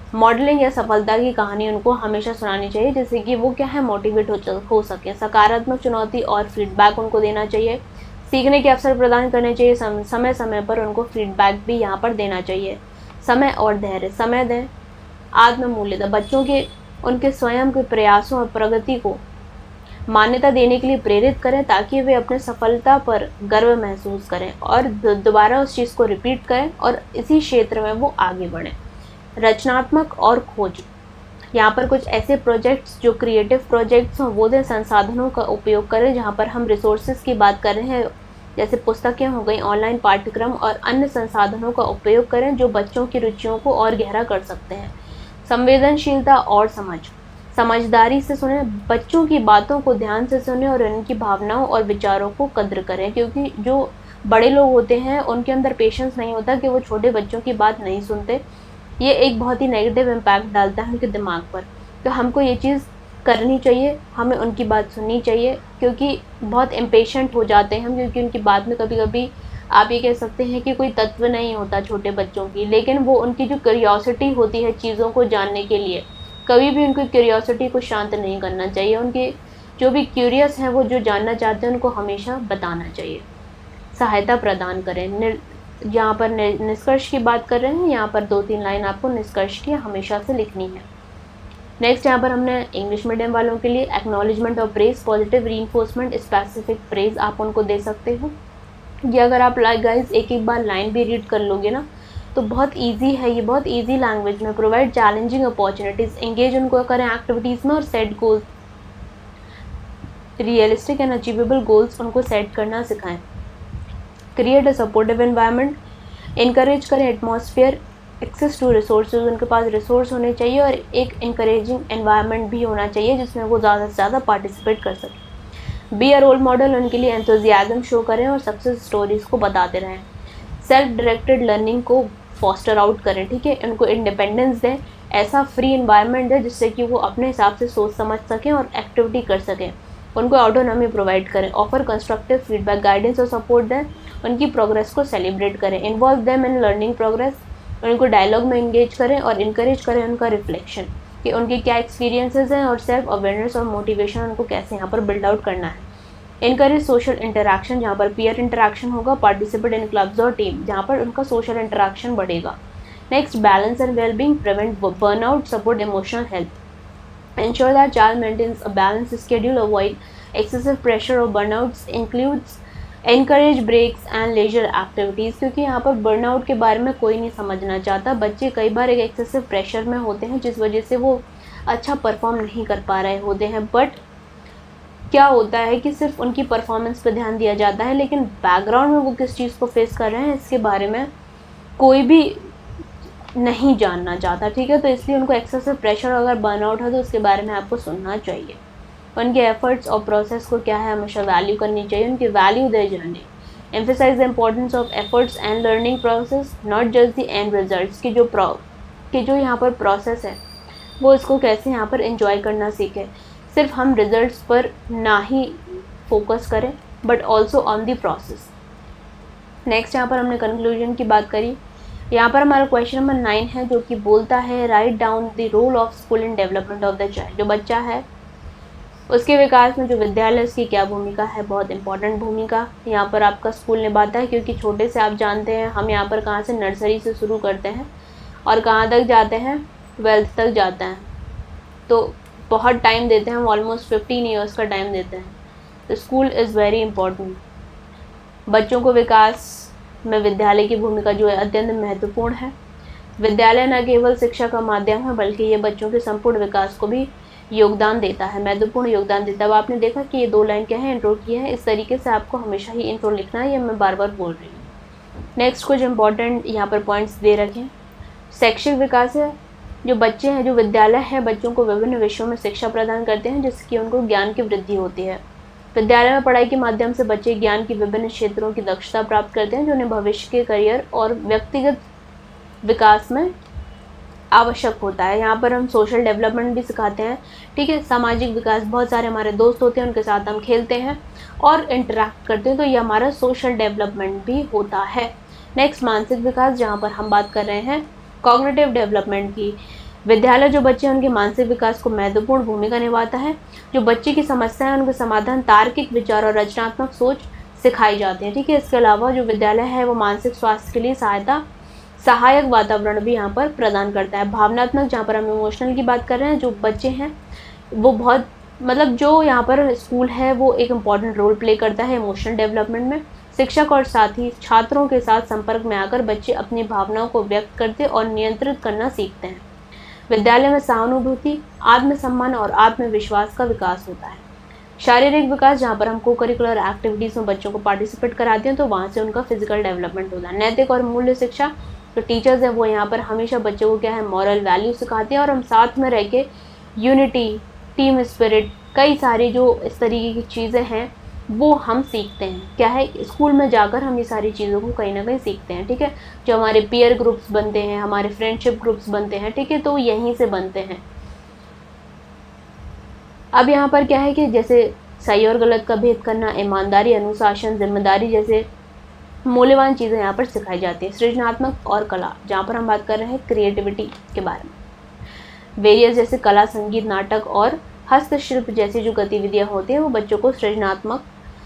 मॉडलिंग या सफलता की कहानी उनको हमेशा सुनानी चाहिए, जिससे कि वो क्या है मोटिवेट हो हो सके। सकारात्मक चुनौती और फीडबैक उनको देना चाहिए। सीखने के अवसर प्रदान करने चाहिए। सम, समय समय पर उनको फीडबैक भी यहाँ पर देना चाहिए। समय और धैर्य, समय दें। आत्ममूल्यता, बच्चों के उनके स्वयं के प्रयासों और प्रगति को मान्यता देने के लिए प्रेरित करें, ताकि वे अपने सफलता पर गर्व महसूस करें और दोबारा उस चीज़ को रिपीट करें और इसी क्षेत्र में वो आगे बढ़ें। रचनात्मक और खोज, यहाँ पर कुछ ऐसे प्रोजेक्ट्स जो क्रिएटिव प्रोजेक्ट्स हों वो दें। संसाधनों का उपयोग करें, जहाँ पर हम रिसोर्सेज की बात कर रहे हैं, जैसे पुस्तकें हो गई, ऑनलाइन पाठ्यक्रम और अन्य संसाधनों का उपयोग करें जो बच्चों की रुचियों को और गहरा कर सकते हैं। संवेदनशीलता और समझ, समझदारी से सुने, बच्चों की बातों को ध्यान से सुने और उनकी भावनाओं और विचारों को कद्र करें, क्योंकि जो बड़े लोग होते हैं उनके अंदर पेशेंस नहीं होता कि वो छोटे बच्चों की बात नहीं सुनते। ये एक बहुत ही नेगेटिव इम्पैक्ट डालता है उनके दिमाग पर। तो हमको ये चीज़ करनी चाहिए, हमें उनकी बात सुननी चाहिए, क्योंकि बहुत इम्पेशेंट हो जाते हैं हम, क्योंकि उनकी बात में कभी कभी आप ये कह सकते हैं कि कोई तत्व नहीं होता छोटे बच्चों की, लेकिन वो उनकी जो क्यूरियोसिटी होती है चीज़ों को जानने के लिए, कभी भी उनकी क्यूरियोसिटी को शांत नहीं करना चाहिए। उनके जो भी क्यूरियस हैं, वो जो जानना चाहते हैं, उनको हमेशा बताना चाहिए। सहायता प्रदान करें, यहाँ पर निष्कर्ष की बात कर रहे हैं, यहाँ पर दो तीन लाइन आपको निष्कर्ष की हमेशा से लिखनी है। नेक्स्ट यहाँ पर हमने इंग्लिश मीडियम वालों के लिए एक्नॉलेजमेंट और praise, positive reinforcement, specific praise आप उनको दे सकते हो। ये अगर आप लाइक गाइज एक एक बार लाइन भी रीड कर लोगे ना तो बहुत इजी है, ये बहुत इजी लैंग्वेज में। प्रोवाइड चैलेंजिंग अपॉर्चुनिटीज़, एंगेज उनको करें एक्टिविटीज़ में और set goals, realistic and achievable goals उनको सेट करना सिखाएं। Create a supportive environment, encourage करें एटमॉस्फेयर, एक्सेस टू रिसोर्सेज, उनके पास रिसोर्स होने चाहिए और एक इनकरेजिंग एनवायरनमेंट भी होना चाहिए जिसमें वो ज़्यादा से ज़्यादा पार्टिसिपेट कर सकें। बी अ रोल मॉडल, उनके लिए एंथुजियाज्म शो करें और सक्सेस स्टोरीज़ को बताते रहें। सेल्फ डायरेक्टेड लर्निंग को फॉस्टर आउट करें, ठीक है, उनको इंडिपेंडेंस दें, ऐसा फ्री इन्वायरमेंट दें जिससे कि वो अपने हिसाब से सोच समझ सकें और एक्टिविटी कर सकें। उनको ऑटोनॉमी प्रोवाइड करें। ऑफर कंस्ट्रक्टिव फीडबैक, गाइडेंस और सपोर्ट दें। उनकी प्रोग्रेस को सेलिब्रेट करें। Involve them in learning progress, उनको डायलॉग में इंगेज करें और इनकरेज करें उनका रिफ्लेक्शन कि उनके क्या एक्सपीरियंसेस हैं और सेल्फ अवेयरनेस और मोटिवेशन उनको कैसे यहाँ पर बिल्ड आउट करना है। इनकरेज सोशल इंटरैक्शन, जहाँ पर पीयर इंटरैक्शन होगा। पार्टिसिपेट इन क्लब्स और टीम, जहाँ पर उनका सोशल इंटरैक्शन बढ़ेगा। Next, balance and wellbeing, prevent burnout, support emotional health. Ensure that child maintains a balanced schedule, avoid excessive pressure or burnouts, includes encourage breaks and leisure activities, क्योंकि यहाँ पर burnout के बारे में कोई नहीं समझना चाहता। बच्चे कई बार एक एक्सेसिव प्रेशर में होते हैं जिस वजह से वो अच्छा परफॉर्म नहीं कर पा रहे होते हैं, बट क्या होता है कि सिर्फ उनकी परफॉर्मेंस पर ध्यान दिया जाता है, लेकिन बैकग्राउंड में वो किस चीज़ को फेस कर रहे हैं इसके बारे में कोई भी नहीं जानना चाहता, ठीक है। तो इसलिए उनको एक्सेसिव प्रेशर अगर बर्नआउट है तो उसके बारे में आपको सुनना चाहिए। उनके एफर्ट्स और प्रोसेस को क्या है हमेशा वैल्यू करनी चाहिए। उनकी value their journey, emphasise the importance of efforts and learning process, not just the end results, की जो प्रो की जो यहाँ पर प्रोसेस है वो इसको कैसे यहाँ पर एंजॉय करना सीखे। सिर्फ हम रिजल्ट्स पर ना ही फोकस करें but also on the process. Next यहाँ पर हमने कंक्लूजन की बात करी। यहाँ पर हमारा क्वेश्चन नंबर नाइन है जो कि बोलता है write down the role of school in development of the child. जो बच्चा है उसके विकास में जो विद्यालय उसकी क्या भूमिका है, बहुत इंपॉर्टेंट भूमिका यहाँ पर आपका स्कूल निभाता है, क्योंकि छोटे से आप जानते हैं हम यहाँ पर कहाँ से नर्सरी से शुरू करते हैं और कहाँ तक जाते हैं, ट्वेल्थ तक जाते हैं। तो बहुत टाइम देते हैं हम, ऑलमोस्ट फिफ्टीन ईयर्स का टाइम देते हैं। तो स्कूल इज़ वेरी इंपॉर्टेंट। बच्चों को विकास में विद्यालय की भूमिका जो है अत्यंत महत्वपूर्ण है। विद्यालय न केवल शिक्षा का माध्यम है बल्कि ये बच्चों के संपूर्ण विकास को भी योगदान देता है, महत्वपूर्ण योगदान देता है। अब आपने देखा कि ये दो लाइन क्या है, इंट्रो की है। इस तरीके से आपको हमेशा ही इंट्रो लिखना है, ये मैं बार बार बोल रही हूँ। नेक्स्ट कुछ इंपॉर्टेंट यहाँ पर पॉइंट्स दे रखे हैं। शैक्षिक विकास है, जो बच्चे हैं, जो विद्यालय है बच्चों को विभिन्न विषयों में शिक्षा प्रदान करते हैं जिसकी उनको ज्ञान की वृद्धि होती है। विद्यालय में पढ़ाई के माध्यम से बच्चे ज्ञान की विभिन्न क्षेत्रों की दक्षता प्राप्त करते हैं जो उन्हें भविष्य के करियर और व्यक्तिगत विकास में आवश्यक होता है। यहाँ पर हम सोशल डेवलपमेंट भी सिखाते हैं, ठीक है। सामाजिक विकास, बहुत सारे हमारे दोस्त होते हैं उनके साथ हम खेलते हैं और इंटरेक्ट करते हैं, तो ये हमारा सोशल डेवलपमेंट भी होता है। नेक्स्ट मानसिक विकास, जहाँ पर हम बात कर रहे हैं कॉग्निटिव डेवलपमेंट की। विद्यालय जो बच्चे हैं उनके मानसिक विकास को महत्वपूर्ण भूमिका निभाता है। जो बच्चे की समस्याएं उनके समाधान, तार्किक विचार और रचनात्मक सोच सिखाई जाती है। ठीक है, इसके अलावा जो विद्यालय है वो मानसिक स्वास्थ्य के लिए सहायता सहायक वातावरण भी यहाँ पर प्रदान करता है। भावनात्मक, जहाँ पर हम इमोशनल की बात कर रहे हैं, जो बच्चे हैं वो बहुत मतलब जो यहाँ पर स्कूल है वो एक इम्पॉर्टेंट रोल प्ले करता है इमोशनल डेवलपमेंट में। शिक्षक और साथी छात्रों के साथ संपर्क में आकर बच्चे अपनी भावनाओं को व्यक्त करते और नियंत्रित करना सीखते हैं। विद्यालय में सहानुभूति, आत्मसम्मान और आत्मविश्वास का विकास होता है। शारीरिक विकास, जहाँ पर हम को करिकुलर एक्टिविटीज़ में बच्चों को पार्टिसिपेट कराते हैं तो वहाँ से उनका फिजिकल डेवलपमेंट होता है। नैतिक और मूल्य शिक्षा, जो टीचर्स हैं वो यहाँ पर हमेशा बच्चों को क्या है मॉरल वैल्यू सिखाते हैं और हम साथ में रह के यूनिटी, टीम स्पिरिट, कई सारी जो इस तरीके की चीज़ें हैं वो हम सीखते हैं। क्या है, स्कूल में जाकर हम ये सारी चीज़ों को कहीं ना कहीं सीखते हैं। ठीक है, जो हमारे पीयर ग्रुप्स बनते हैं, हमारे फ्रेंडशिप ग्रुप्स बनते हैं, ठीक है, तो यहीं से बनते हैं। अब यहाँ पर क्या है कि जैसे सही और गलत का भेद करना, ईमानदारी, अनुशासन, जिम्मेदारी जैसे मूल्यवान चीज़ें यहाँ पर सिखाई जाती है। सृजनात्मक और कला, जहाँ पर हम बात कर रहे हैं क्रिएटिविटी के बारे में। वेरियस जैसे कला, संगीत, नाटक और हस्तशिल्प जैसी जो गतिविधियाँ होती हैं वो बच्चों को सृजनात्मक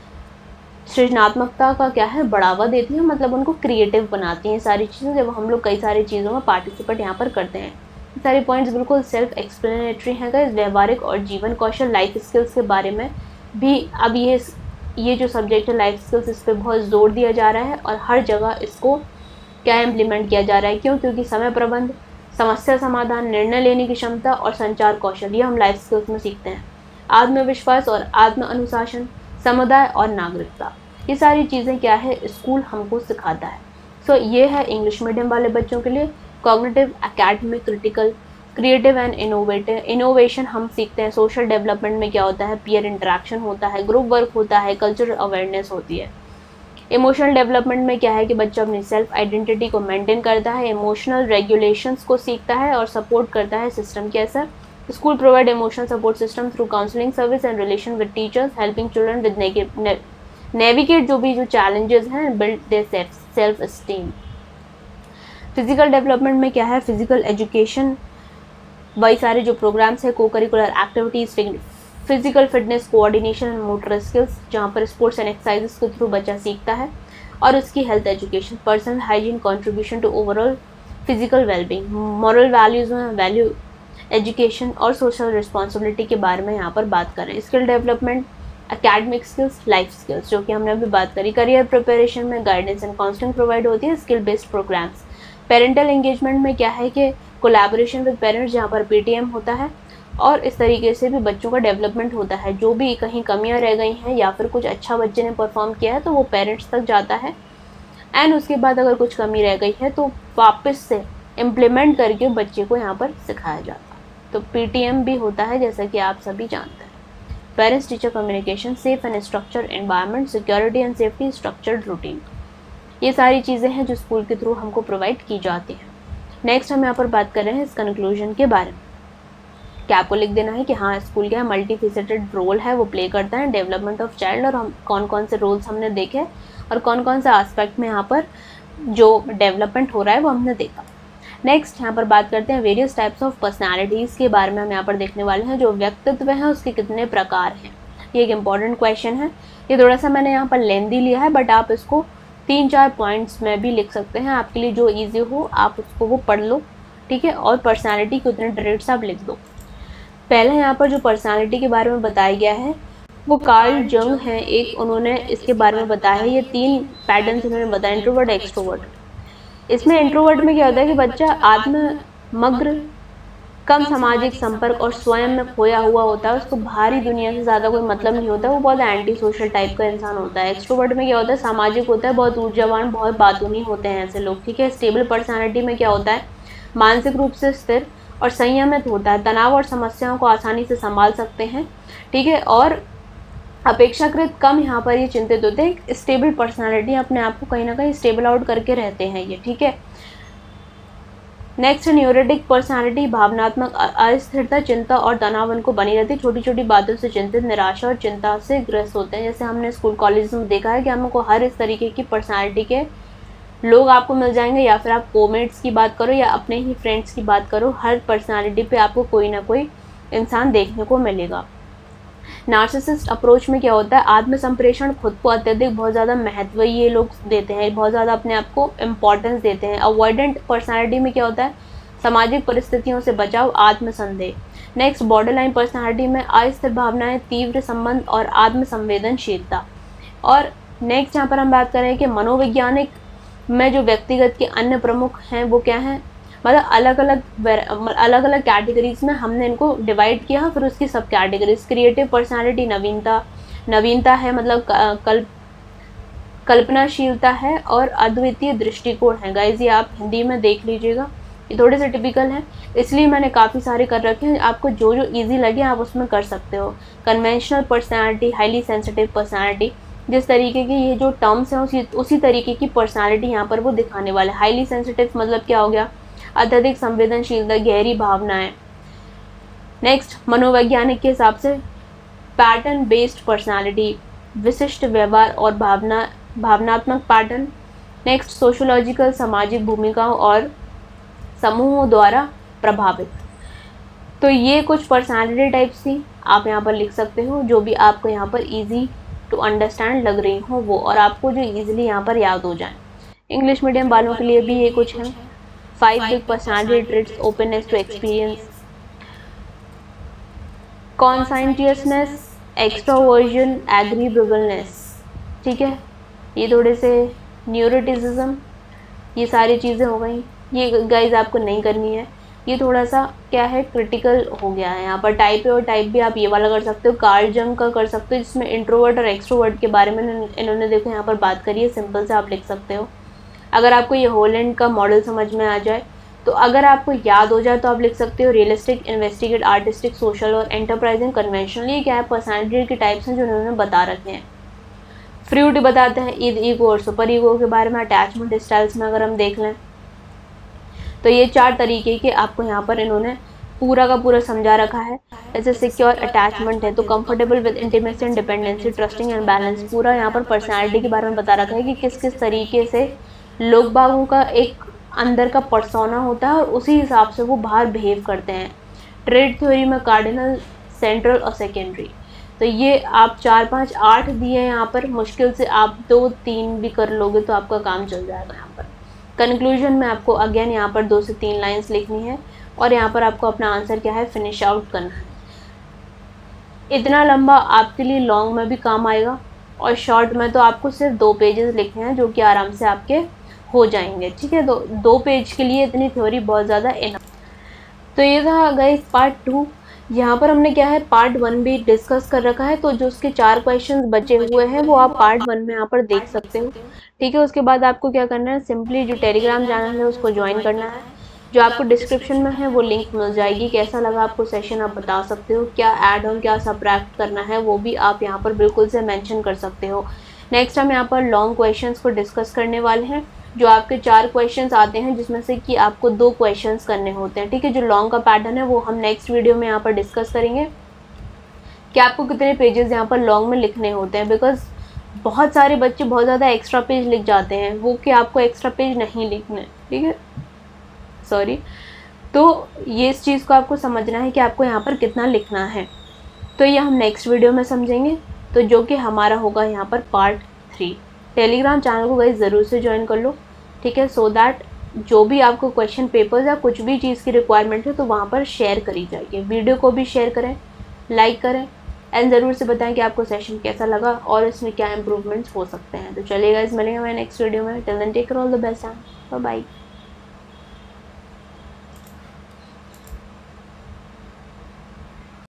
सृजनात्मकता का क्या है बढ़ावा देती है, मतलब उनको क्रिएटिव बनाती हैं सारी चीज़ें जब हम लोग कई सारी चीज़ों में पार्टिसिपेट यहाँ पर करते हैं। सारे पॉइंट्स बिल्कुल सेल्फ एक्सप्लेनेटरी हैं गाइस। व्यवहारिक और जीवन कौशल, लाइफ स्किल्स के बारे में भी अब ये ये जो सब्जेक्ट है लाइफ स्किल्स, इस पर बहुत जोर दिया जा रहा है और हर जगह इसको क्या इम्प्लीमेंट किया जा रहा है। क्यों? क्योंकि समय प्रबंध, समस्या समाधान, निर्णय लेने की क्षमता और संचार कौशल ये हम लाइफ स्किल्स में सीखते हैं। आत्मविश्वास और आत्म अनुशासन, समुदाय और नागरिकता, ये सारी चीज़ें क्या है स्कूल हमको सिखाता है। सो so, ये है इंग्लिश मीडियम वाले बच्चों के लिए। Cognitive, academic, critical, creative and innovative innovation हम सीखते हैं। सोशल डेवलपमेंट में क्या होता है, पीयर इंटरेक्शन होता है, ग्रुप वर्क होता है, कल्चरल अवेयरनेस होती है। इमोशनल डेवलपमेंट में क्या है कि बच्चा अपनी सेल्फ आइडेंटिटी को मेंटेन करता है, इमोशनल रेगुलेशंस को सीखता है और सपोर्ट करता है सिस्टम के ऐसा। School provide emotional support system through counselling service and relation with teachers, helping children with navigate जो भी जो चैलेंजेस हैं, build their self esteem. Physical development में क्या है, फिजिकल एजुकेशन, वही सारे जो प्रोग्राम्स है, cocurricular activities, physical fitness, coordination and motor skills, जहाँ पर स्पोर्ट्स एंड एक्सरसाइजेस के थ्रू बच्चा सीखता है, और उसकी health education, personal hygiene, contribution to overall physical wellbeing, moral values में वैल्यू एजुकेशन और सोशल रिस्पॉन्सिबिलिटी के बारे में यहाँ पर बात करें। Skill development, academic skills, life skills जो कि हमने अभी बात करी। करियर प्रिपरेशन में गाइडेंस एंड काउंसलिंग प्रोवाइड होती है, skill based programmes. Parental engagement में क्या है कि कोलैबोरेशन विद पेरेंट्स, जहाँ पर पीटीएम होता है, और इस तरीके से भी बच्चों का डेवलपमेंट होता है। जो भी कहीं कमियां रह गई हैं या फिर कुछ अच्छा बच्चे ने परफॉर्म किया है तो वो पेरेंट्स तक जाता है, एंड उसके बाद अगर कुछ कमी रह गई है तो वापस से इम्प्लीमेंट करके बच्चे को यहाँ पर सिखाया जाता है। तो पीटीएम भी होता है जैसा कि आप सभी जानते हैं। Parents teacher communication, safe and structured environment, security and safety, structured routine, ये सारी चीज़ें हैं जो स्कूल के थ्रू हमको प्रोवाइड की जाती हैं। नेक्स्ट हम यहाँ पर बात कर रहे हैं इस कंक्लूजन के बारे में। क्या आपको लिख देना है कि हाँ स्कूल क्या है मल्टी फेसेटेड रोल है वो प्ले करता है डेवलपमेंट ऑफ चाइल्ड, और हम कौन कौन से रोल्स हमने देखे और कौन कौन से एस्पेक्ट में यहाँ पर जो डेवलपमेंट हो रहा है वो हमने देखा। नेक्स्ट यहाँ पर बात करते हैं वेरियस टाइप्स ऑफ पर्सनालिटीज़ के बारे में। हम यहाँ पर देखने वाले हैं जो व्यक्तित्व है उसके कितने प्रकार हैं। ये एक इम्पॉर्टेंट क्वेश्चन है। ये थोड़ा सा मैंने यहाँ पर लेंदी लिया है, बट आप इसको तीन चार पॉइंट्स में भी लिख सकते हैं, आपके लिए जो ईजी हो आप उसको वो पढ़ लो, ठीक है। और पर्सनैलिटी के उतने ट्रेट्स आप लिख दो। पहले यहाँ पर जो पर्सनैलिटी के बारे में बताया गया है वो कार्ल जंग हैं एक, उन्होंने इसके बारे में बताया है। ये तीन पैटर्न्स उन्होंने बताया, इंट्रोवर्ट, एक्सट्रोवर्ट। इसमें इंट्रोवर्ट में क्या होता है कि बच्चा आत्ममग्न, कम सामाजिक संपर्क और स्वयं में खोया हुआ होता है, उसको बाहरी दुनिया से ज़्यादा कोई मतलब नहीं होता, वो बहुत एंटी सोशल टाइप का इंसान होता है। एक्सट्रोवर्ट में क्या होता है, सामाजिक होता है, बहुत ऊर्जावान, बहुत बातूनी होते हैं ऐसे लोग, ठीक है। स्टेबल पर्सनैलिटी में क्या होता है, मानसिक रूप से स्थिर और संयमित होता है, तनाव और समस्याओं को आसानी से संभाल सकते हैं, ठीक है। और अपेक्षाकृत कम यहाँ पर ये चिंतित होते हैं। स्टेबल पर्सनालिटी अपने आप को कहीं ना कहीं स्टेबल आउट करके रहते हैं ये, ठीक है। नेक्स्ट न्यूरोटिक पर्सनालिटी, भावनात्मक अस्थिरता, चिंता और तनाव उनको बनी रहती है, छोटी छोटी बातों से चिंतित, निराशा और चिंता से ग्रस्त होते हैं। जैसे हमने स्कूल कॉलेज में देखा है कि हमको हर इस तरीके की पर्सनालिटी के लोग आपको मिल जाएंगे, या फिर आप कोमेट्स की बात करो या अपने ही फ्रेंड्स की बात करो, हर पर्सनालिटी पे आपको कोई ना कोई इंसान देखने को मिलेगा। नार्सिसिस्ट अप्रोच में क्या होता है, आत्मसंप्रेषण, खुद को अत्यधिक बहुत ज़्यादा महत्व ये लोग देते हैं, बहुत ज़्यादा अपने आप को इम्पोर्टेंस देते हैं। अवॉइडेंट पर्सनालिटी में क्या होता है, सामाजिक परिस्थितियों से बचाव, आत्मसंदेह। नेक्स्ट बॉर्डर लाइन पर्सनालिटी में अस्थिर भावनाएं, तीव्र संबंध और आत्मसंवेदनशीलता। और नेक्स्ट यहाँ पर हम बात करें कि मनोवैज्ञानिक में जो व्यक्तिगत के अन्य प्रमुख हैं वो क्या हैं, मतलब अलग अलग अलग अलग कैटेगरीज में हमने इनको डिवाइड किया, फिर उसकी सब कैटेगरीज। क्रिएटिव पर्सनालिटी नवीनता नवीनता है, मतलब कल्प कल्पनाशीलता है और अद्वितीय दृष्टिकोण है। गाइज ये आप हिंदी में देख लीजिएगा, ये थोड़े से टिपिकल हैं, इसलिए मैंने काफ़ी सारे कर रखे हैं। आपको जो जो इजी लगे आप उसमें कर सकते हो। Conventional personality, highly sensitive personality, जिस तरीके की ये जो टर्म्स हैं उसी उसी तरीके की पर्सनालिटी यहाँ पर वो दिखाने वाले। हाईली सेंसिटिव मतलब क्या हो गया, अत्यधिक संवेदनशीलता, गहरी भावनाएं। नेक्स्ट मनोवैज्ञानिक के हिसाब से पैटर्न बेस्ड पर्सनालिटी, विशिष्ट व्यवहार और भावना भावनात्मक पैटर्न। नेक्स्ट सोशोलॉजिकल, सामाजिक भूमिकाओं और समूहों द्वारा प्रभावित। तो ये कुछ पर्सनालिटी टाइप्स थी, आप यहाँ पर लिख सकते हो जो भी आपको यहाँ पर इजी टू अंडरस्टैंड लग रही हो वो, और आपको जो इजीली यहाँ पर याद हो जाए। इंग्लिश मीडियम वालों के लिए भी ये कुछ है। Five big personality traits, openness to experience, conscientiousness, extroversion, agreeableness. ठीक है, ये थोड़े से न्यूरोटिसिज्म, ये सारी चीज़ें हो गई। ये गाइज आपको नहीं करनी है, ये थोड़ा सा क्या है क्रिटिकल हो गया है। यहाँ पर टाइप ए और टाइप बी आप ये वाला कर सकते हो। कार्ल जंग का कर सकते हो, जिसमें इंट्रोवर्ट और एक्सट्रोवर्ट के बारे में इन्होंने देखो यहाँ पर बात करी है, सिंपल से आप लिख सकते हो। अगर आपको ये होलैंड का मॉडल समझ में आ जाए, तो अगर आपको याद हो जाए तो आप लिख सकते हो रियलिस्टिक, इन्वेस्टिगेट, आर्टिस्टिक, सोशल और एंटरप्राइजिंग, कन्वेंशनल। ये क्या है पर्सनैलिटी के टाइप्स हैं जो उन्होंने बता रखे हैं। फ्रूट बताते हैं ईद ईगो और सुपर ईगो के बारे में। अटैचमेंट स्टाइल्स में अगर हम देख लें तो ये चार तरीके के आपको यहाँ पर इन्होंने पूरा का पूरा समझा रखा है। जैसे सिक्योर अटैचमेंट है तो comfortable with intimacy and dependency, trusting and balance. पूरा यहाँ पर पर्सनैलिटी के बारे में बता रखा है कि किस किस तरीके से लोग बागों का एक अंदर का पर्सोना होता है और उसी हिसाब से वो बाहर बिहेव करते हैं। ट्रेड थ्योरी में कार्डिनल, सेंट्रल और सेकेंडरी। तो ये आप चार पाँच आठ दिए यहाँ पर, मुश्किल से आप दो तीन भी कर लोगे तो आपका काम चल जाएगा। यहाँ पर कंक्लूजन में आपको अगेन यहाँ पर दो से तीन लाइंस लिखनी है और यहाँ पर आपको अपना आंसर क्या है फिनिश आउट करना है। इतना लंबा आपके लिए लॉन्ग में भी काम आएगा और शॉर्ट में तो आपको सिर्फ दो पेजेस लिखने हैं जो कि आराम से आपके हो जाएंगे। ठीक है, तो दो पेज के लिए इतनी थ्योरी बहुत ज़्यादा इनफ। तो ये था गाइस पार्ट टू। यहाँ पर हमने क्या है पार्ट वन भी डिस्कस कर रखा है, तो जो उसके चार क्वेश्चंस बचे हुए हैं वो आप पार्ट वन में यहाँ पर देख सकते हो। ठीक है, उसके बाद आपको क्या करना है, सिंपली जो टेलीग्राम चैनल है उसको ज्वाइन करना है, जो आपको डिस्क्रिप्शन में है वो लिंक मिल जाएगी। कैसा लगा आपको सेशन आप बता सकते हो, क्या ऐड और क्या सब्ट्रैक्ट करना है वो भी आप यहाँ पर बिल्कुल से मेंशन कर सकते हो। नेक्स्ट हम यहाँ पर लॉन्ग क्वेश्चंस को डिस्कस करने वाले हैं, जो आपके चार क्वेश्चंस आते हैं जिसमें से कि आपको दो क्वेश्चंस करने होते हैं। ठीक है, जो लॉन्ग का पैटर्न है वो हम नेक्स्ट वीडियो में यहाँ पर डिस्कस करेंगे कि आपको कितने पेजेस यहाँ पर लॉन्ग में लिखने होते हैं। बिकॉज बहुत सारे बच्चे बहुत ज़्यादा एक्स्ट्रा पेज लिख जाते हैं, वो कि आपको एक्स्ट्रा पेज नहीं लिखने। ठीक है, सॉरी। तो ये इस चीज़ को आपको समझना है कि आपको यहाँ पर कितना लिखना है, तो ये हम नेक्स्ट वीडियो में समझेंगे, तो जो कि हमारा होगा यहाँ पर पार्ट थ्री। टेलीग्राम चैनल को गाइस ज़रूर से ज्वाइन कर लो। ठीक है, सो दैट जो भी आपको क्वेश्चन पेपर्स या कुछ भी चीज़ की रिक्वायरमेंट है तो वहाँ पर शेयर करी जाएगी। वीडियो को भी शेयर करें, लाइक करें एंड ज़रूर से बताएं कि आपको सेशन कैसा लगा और इसमें क्या इंप्रूवमेंट्स हो सकते हैं। तो चलिए गाइस, मिलेंगे मैं नेक्स्ट वीडियो में। Till then take care, all the best, bye bye.